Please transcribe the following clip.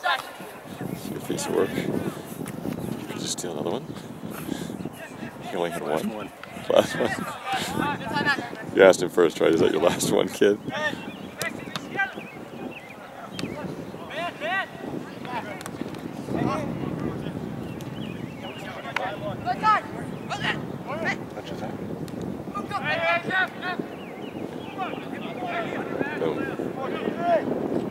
Your piece of work. Could you steal another one? You only had one. Last one. You asked him first, right? Is that your last one, kid? Touch his hand. No.